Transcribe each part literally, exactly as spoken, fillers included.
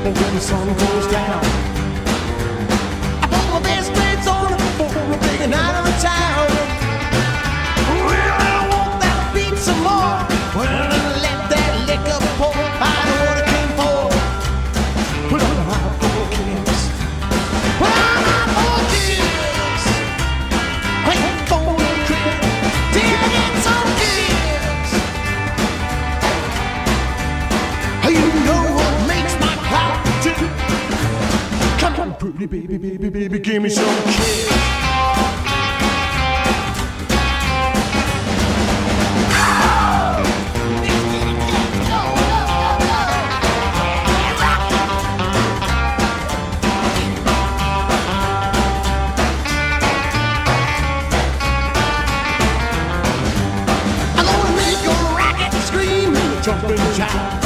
when the sun goes down. I put my best friends on for a big night of the town. Well, I want that beat some more. Well, let that liquor pour. I know what it came for. Well, I'm out for kicks. Well, I'm out for kicks. I ain't for a crib till I get some kicks. You know what makes my heart tick? Come on, pretty baby, baby, baby, give me some kicks. I'm gonna make your racket scream and jump and shout.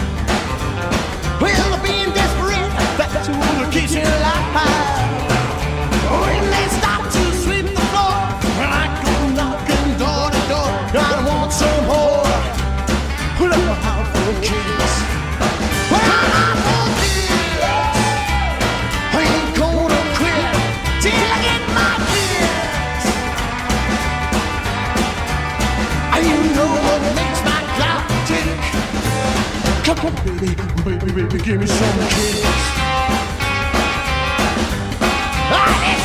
Well, being desperate, that's what keeps you alive. When they start to sweep the floor, when I go knocking door to door, I want some more. Well, I'm out for kicks. Well, I'm out for kicks. I ain't gonna quit till I get my kicks. And you know what makes my clock tick? Come on, baby, baby, baby, give me some kicks. I